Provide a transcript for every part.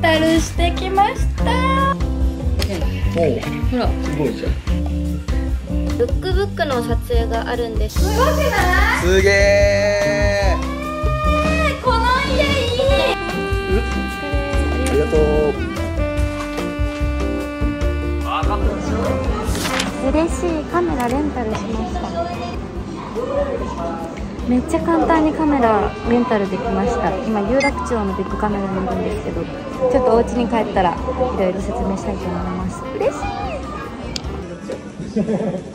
タルしてきました。ほら、 すごいじゃん。 ルックブックの撮影があるんです。すごくない？ すげえ。 この家いい。 ありがとう。 嬉しい。カメラレンタルしました。めっちゃ簡単にカメラレンタルできました。今有楽町のビッグカメラにいるんですけど、ちょっとお家に帰ったらいろいろ説明したいと思います。嬉しい。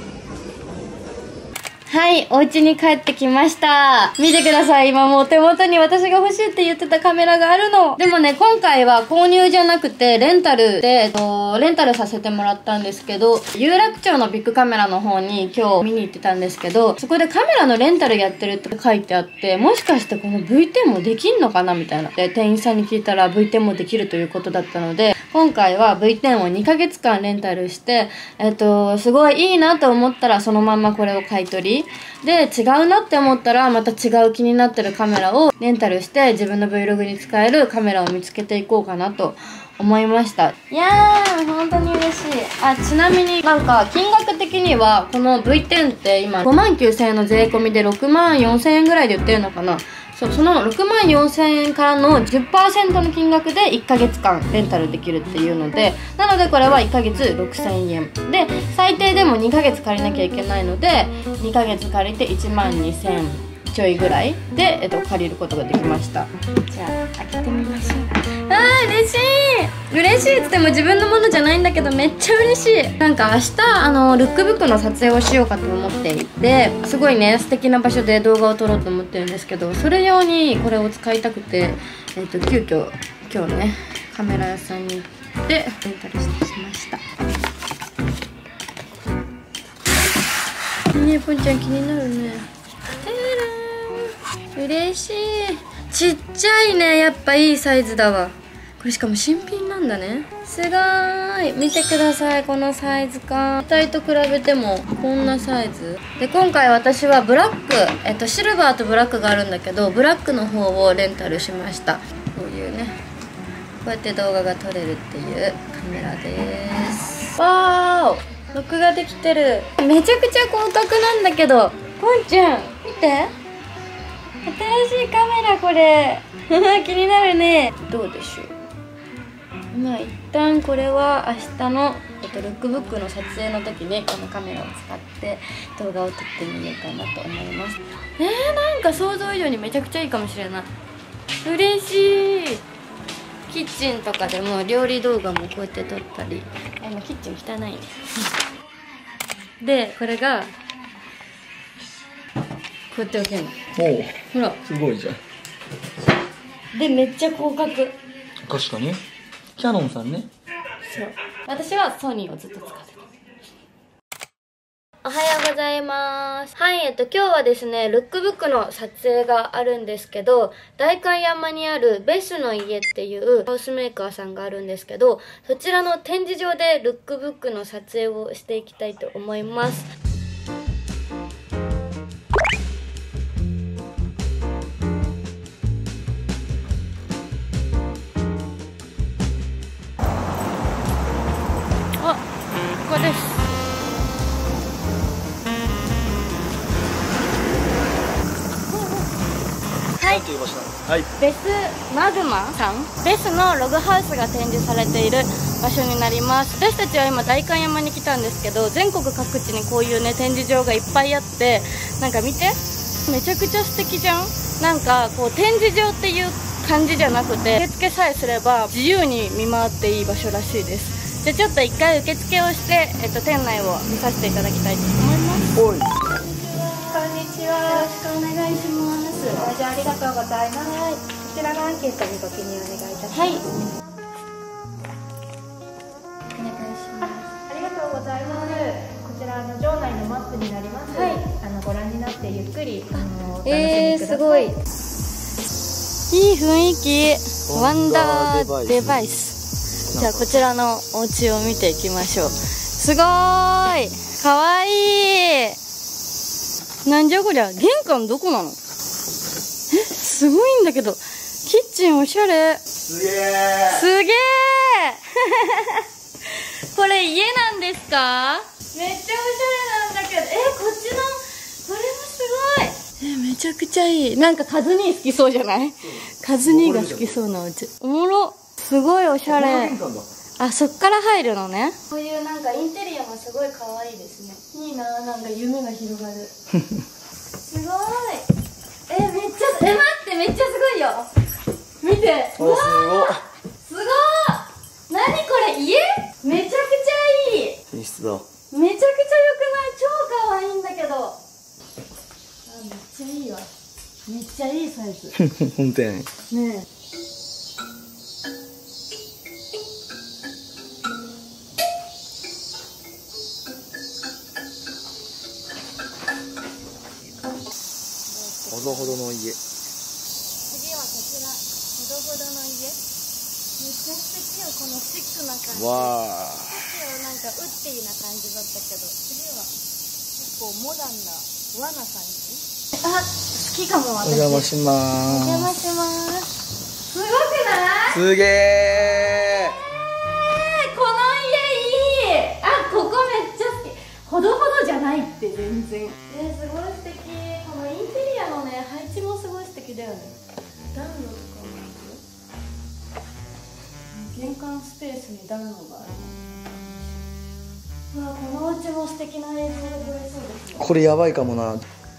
はい、お家に帰ってきました。見てください。今もう手元に私が欲しいって言ってたカメラがあるの。でもね、今回は購入じゃなくて、レンタルで、レンタルさせてもらったんですけど、有楽町のビッグカメラの方に今日見に行ってたんですけど、そこでカメラのレンタルやってるって書いてあって、もしかしてこの V10 もできんのかなみたいな。で、店員さんに聞いたら V10 もできるということだったので、今回は V10 を2ヶ月間レンタルして、すごいいいなと思ったらそのまんまこれを買い取り。で、違うなって思ったらまた違う気になってるカメラをレンタルして自分の Vlog に使えるカメラを見つけていこうかなと思いました。いやー、本当に嬉しい。あ、ちなみになんか金額的にはこの V10 って今59,000円の税込みで64,000円ぐらいで売ってるのかな。そう、その64,000円からの 10% の金額で1ヶ月間レンタルできるっていうので、なのでこれは1ヶ月6,000円で、最低でも2ヶ月借りなきゃいけないので、2ヶ月借りて12,000ちょいぐらいで、借りることができました。じゃあ開けてみましょう。あー、嬉しい。嬉しいっつっても自分のものじゃないんだけど、めっちゃ嬉しい。なんか明日ルックブックの撮影をしようかと思っていて、すごいね素敵な場所で動画を撮ろうと思ってるんですけど、それ用にこれを使いたくて、急遽今日ねカメラ屋さんに行ってレンタルしてしました。ね、ぽんちゃん気になるね。嬉しい。ちっちゃいね。やっぱいいサイズだわ。これしかも新品なんだね。すごーい。見てください、このサイズ感。体と比べてもこんなサイズで、今回私はブラック、シルバーとブラックがあるんだけど、ブラックの方をレンタルしました。こういうね、こうやって動画が撮れるっていうカメラです。わーお、録画できてる。めちゃくちゃ広角なんだけど、ぽんちゃん見て、新しいカメラこれ気になるね。どうでしょう。まあ一旦これは明日の、ルックブックの撮影の時にこのカメラを使って動画を撮ってみようかなと思います。なんか想像以上にめちゃくちゃいいかもしれない。嬉しい。キッチンとかでも料理動画もこうやって撮ったり。今キッチン汚いねで、これがこうやって置けるの。ほら、 すごいじゃん。 で、めっちゃ広角。 確かにキヤノンさんね。 そう、私はソニーをずっと使ってた。おはようございます。はい、今日はですね、ルックブックの撮影があるんですけど、代官山にあるベスの家っていうハウスメーカーさんがあるんですけど、そちらの展示場でルックブックの撮影をしていきたいと思います。あ、ここです。はい、ベスマグマさん、ベスのログハウスが展示されている場所になります。私たちは今代官山に来たんですけど、全国各地にこういうね展示場がいっぱいあって、なんか見て、めちゃくちゃ素敵じゃん。なんかこう展示場っていう感じじゃなくて、受付さえすれば自由に見回っていい場所らしいです。じゃあちょっと一回受付をして、店内を見させていただきたいと思います。 おい、 こんにちは。よろしくお願いします。 じゃあありがとうございます。こちらのアンケートにご記入お願いいたします。 はい。 お願いします。ありがとうございます。こちら場内のマップになります。 はい。 ご覧になってゆっくりお楽しみください。 すごい。いい雰囲気。ワンダーデバイス。じゃあこちらのお家を見ていきましょう。すごーい。かわいい。なんじゃこりゃ。玄関どこなの？すごいんだけど。キッチンおしゃれ。 すげー。 すこれ家なんですか？めっちゃおしゃれなんだけど、こっちのこれもすごい。めちゃくちゃいい。なんかカズニー好きそうじゃない？カズニーが好きそうなお家。おもろ。すごいおしゃれ。あ、そっから入るのね。こういうなんかインテリアもすごい可愛いですね。いいな、なんか夢が広がる。すごい。めっちゃ、待って、めっちゃすごいよ。見て。 お、すごい。 すごい。何これ、家？めちゃくちゃいい。 寝室だ。 めちゃくちゃ良くない？超可愛いんだけど。あ、めっちゃいいわ。めっちゃいいサイズ。 本当やね。 ねえ。 ほどほどの家。 次はこちら、ほどほどの家。めっちゃ素敵よ、このシックな感じ。 わあ。 さっきはなんかウッディな感じだったけど、次は結構モダンな和な感じ。あ、好きかも私。 お邪魔しまお邪魔ーす。 します。すごくない？ すげー。 この家いい。あ、ここめっちゃ好き。ほどほどじゃないって全然。すごい素敵。このインテリアのね、配置もすごい素敵だよね。暖炉とかもある。玄関スペースに暖炉がある。うわ、このお家も素敵な映像が撮れそうですね。 これやばいかもな。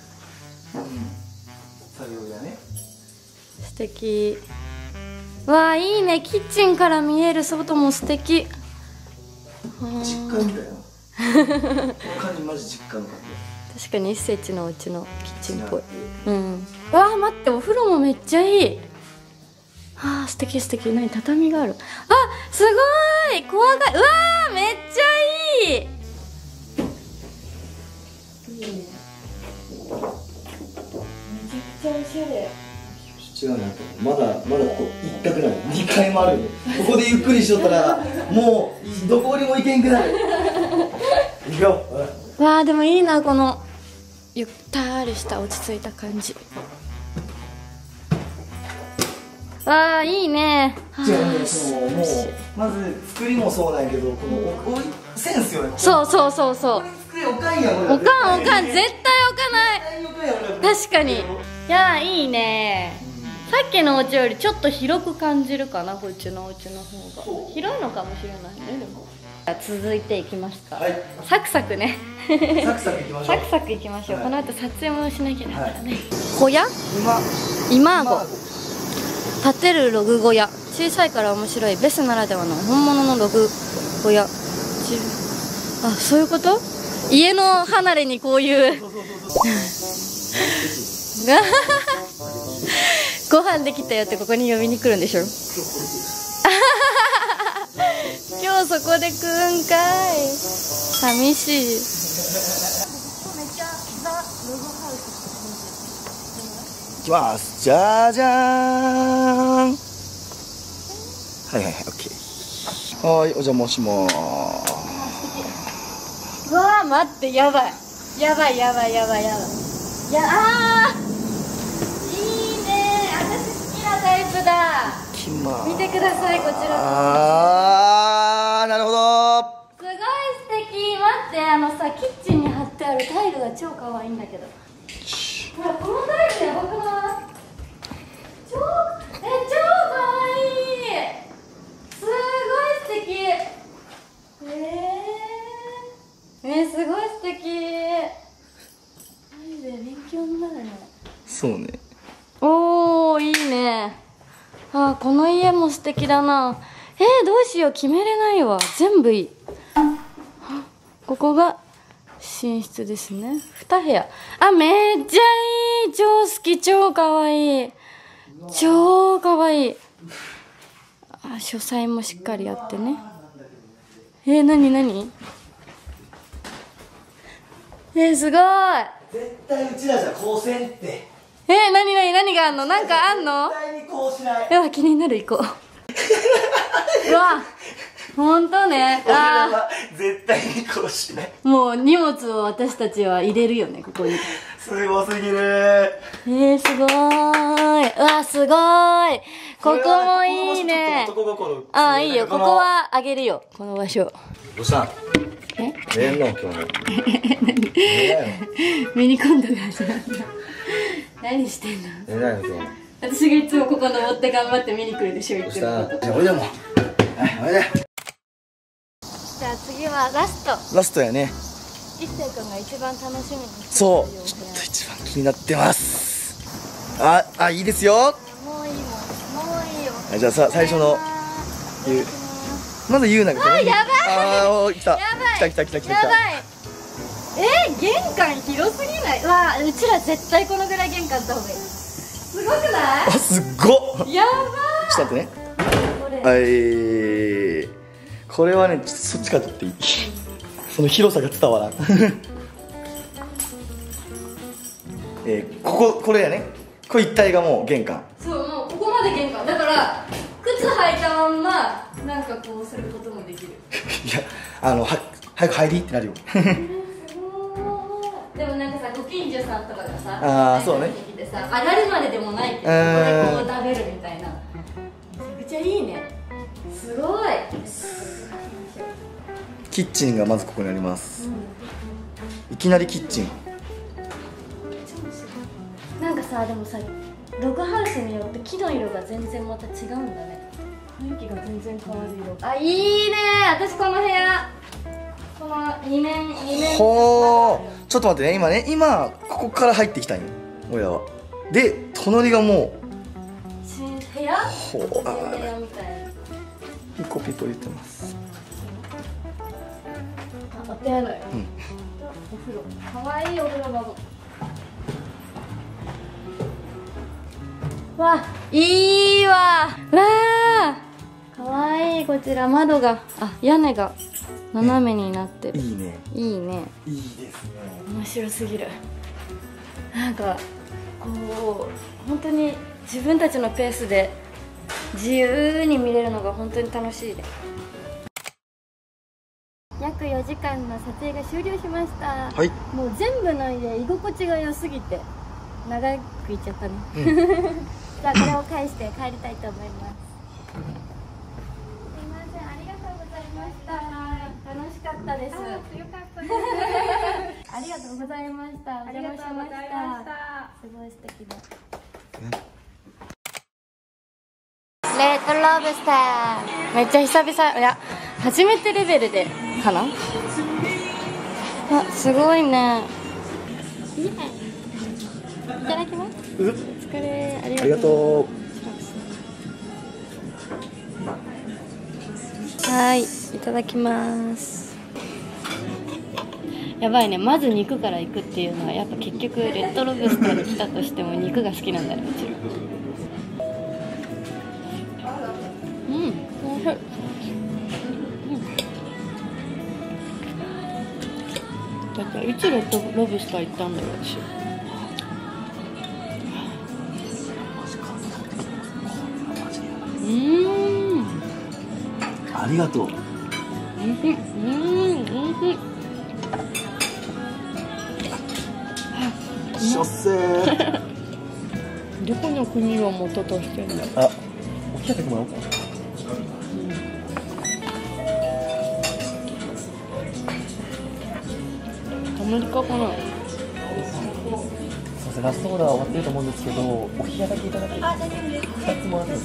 作業やね。 素敵。わあ、いいね。キッチンから見える外も素敵。 実家みたいな。他にマジ実家の感確かに一世のお家のキッチンっぽい。 じ。 うん。わあ、待って、お風呂もめっちゃいい。ああ、素敵素敵。何、畳がある。あ、すごい。怖がい。うわあ、めっちゃいい。いいね。めちゃくちゃおしゃれ。 違うな。まだこう一角なの。2階もあるよ。ここでゆっくりしとったらもうどこにも行けんくなる。行くよ。 わあ、でもいいな、このゆったりした落ち着いた感じ。わあ、いいね。 違うね、もうまず作りもそうなんやけど、このセンスよね。 そうそうそうそう。 机おかんやん。 おかん、絶対置かない。 絶対おかんやん。 確かに。いや、いいね。さっきのお家よりちょっと広く感じるかな、こっちのお家の方が。広いのかもしれないね、でも。続いていきますか。 はい。 サクサクね。 サクサクいきましょう。 サクサクいきましょう。 はいこの後撮影もしなきゃだからね。 はい小屋？今今ご。建てるログ小屋。小さいから面白いベスならではの本物のログ小屋。あ、そういうこと？家の離れにこういうご飯できたよってここに呼びに来るんでしょ。今日そこで食うんかい。寂しい。めっちゃザ・ログハウス。 いきます。じゃじゃーん。はいはいはい、オッケー。はい、お邪魔しまうわー、待って、やばい。やばい。いや、あー、いいね。私好きなタイプだ。 す。きまーす。 見てください、こちら。 なるほど。 すごい素敵。待って、さ、キッチンに貼ってあるタイルが超可愛いんだけど。ほら、このタイルやばくない？超可愛い。すごい素敵。すごい素敵。マジで勉強になるね。 そうね。 おー、いいね。あー、この家も素敵だな。どうしよう、決めれないわ。全部いい。ここが寝室ですね。2部屋。あ、めっちゃいい。超好き、超かわいい。超かわいい。あ、書斎もしっかりあってね。なにすごい。 絶対うちらじゃこうせんって。 何があんの？なんかあんの？ 絶対にこうしない。 では気になる、行こう。うわ、ほんとね。 俺らは絶対にこうしない。 もう荷物を私たちは入れるよね、ここに。 すごすぎる。 すごーい。うわ、すごーい。 ここもいいね。 男心。 ああ、いいよ。ここはあげるよ。この場所。 どうしたん？ え？ 寝んの今日も。 ミニコントが始まった。何してんの？ 寝ないの今日。 私がいつもここ登って頑張って見に来るでしょ、言ってること。 じゃあおいでもう。おいで。 じゃあ次はラスト。 ラストやね。 一星君が一番楽しみにしてる。 そう。ちょっと一番気になってます。あ、いいですよ。 もういいもん。もういいよ。 じゃあさ、最初のまず言うながあ、やばい。 来た。 やばい。 来た。 やばい。玄関広すぎない？わあ、うちら絶対このぐらい玄関あった方がいい。すごくない？ あ、すっごっ。 やばい。ちょっと待ってね。これはね、そっちから撮っていい？その広さが伝わらん。これやね。これ一帯がもう玄関。 そう、もうここまで玄関だから、靴履いたまんまなんかこうすることもできる。 いや、早く入りってなるよ。 でもなんかさ、ご近所さんとかがさ、 そうね、 来てさ、上がるまででもないけど、ここでこう食べるみたいな。めちゃくちゃいいね。すごい。 キッチンがまずここにあります。いきなりキッチン。 なんかさ、でもさ、ログハウスによって木の色が全然また違うんだね。雰囲気が全然変わる色。あ、いいね。私この部屋、この2面ほー。ちょっと待ってね、今ここから入ってきたんよ、俺らは。で、隣がもう新部屋？ ほー。 部屋みたいな。 ピコピコ言ってます。 お手洗い。お風呂。可愛いお風呂場も。わ、いいわ。わあ。可愛い。こちら窓が、屋根が斜めになってる。 いいね。 いいね。 いいですね。 面白すぎる。なんかこう本当に自分たちのペースで自由に見れるのが本当に楽しいです。約4時間の撮影が終了しました。 はい。 もう全部の家居心地が良すぎて長くいっちゃったね。じゃあこれを返して帰りたいと思います。すいません、ありがとうございました。楽しかったです。よかったです。ありがとうございました。お邪魔しました。すごい素敵だ。レッドロブスター。めっちゃ久々、いや、初めてレベルでかな。あ、すごいね。いただきます。お疲れ、ありがとう。はい、いただきます。やばいね、まず肉からいくっていうのはやっぱ結局レッドロブスターに来たとしても肉が好きなんだね、うちら。おいしい。だからいつレッドロブスター行ったんだよ、私。 ありがとう。 おいしい。おいしい。 しょっせー。 どこの国を元としてんだ。 あ、おきやたくもらおうか。 アメリカかな。 すいません、ラストオーダー終わってると思うんですけど、お冷やだけいただけ。あ、大丈夫です。2つもらってます。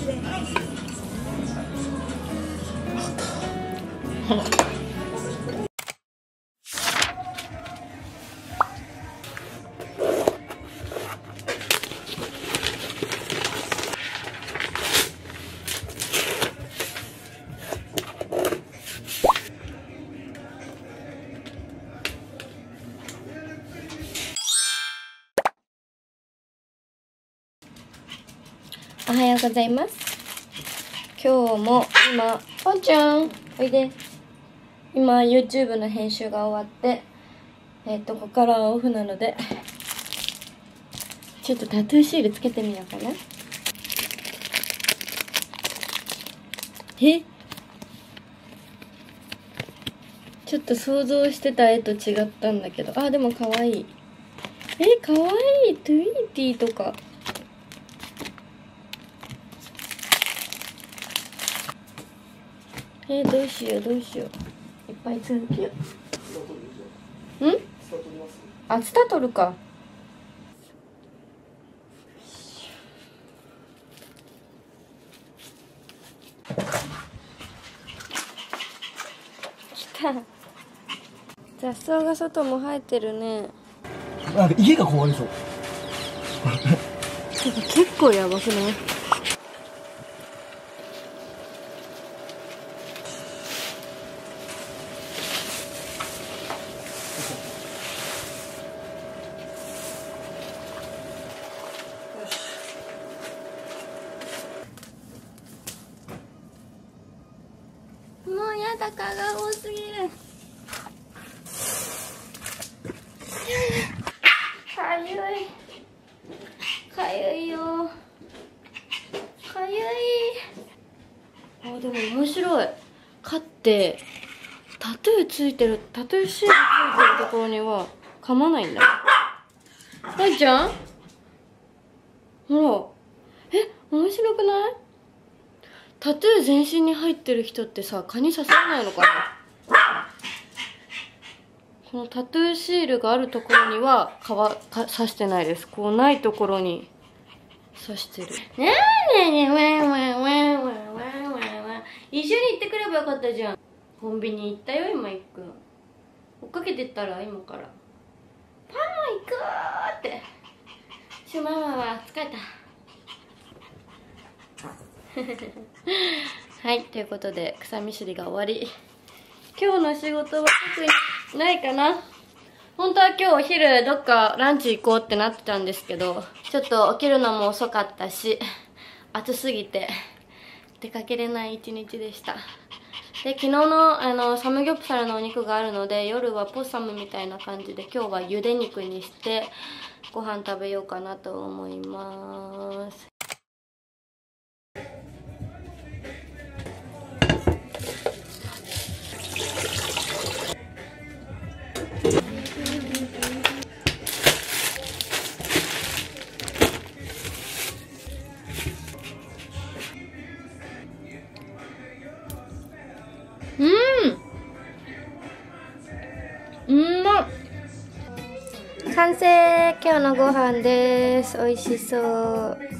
おはようございます。今日も今、ポンちゃんおいで。今 YouTube の編集が終わって、ここからはオフなのでちょっとタトゥーシールつけてみようかな。ちょっと想像してた絵と違ったんだけど、でも可愛い。可愛い。トゥイーティーとかどうしようどうしよう。いっぱい続きよう。ん？あ、ツタ取るか。来た。雑草が外も生えてるね。 なんか家が壊れそう。 結構やばくない？もうやだ、蚊が多すぎる。かゆい。かゆいよ。かゆい。あ、でも面白い。蚊ってタトゥーシールついてるところには噛まないんだ。あいちゃん、ほら。面白くない？タトゥー全身に入ってる人ってさ、蚊に刺されないのかな？このタトゥーシールがあるところには刺してないです。こうないところに刺してる。ねえねえねえ、ワンワンワンワンワンワンワン。一緒に行ってくればよかったじゃん。コンビニ行ったよ、今行く。追っかけてったら、今から。パンも行くーって。ママは疲れた。はい、ということで草むしりが終わり。今日の仕事は特にないかな。本当は今日お昼どっかランチ行こうってなってたんですけど、ちょっと起きるのも遅かったし、暑すぎて出かけれない一日でした。で、昨日のサムギョプサルのお肉があるので、夜はポッサムみたいな感じで今日は茹で肉にしてご飯食べようかなと思います。完成。今日のご飯です。美味しそう。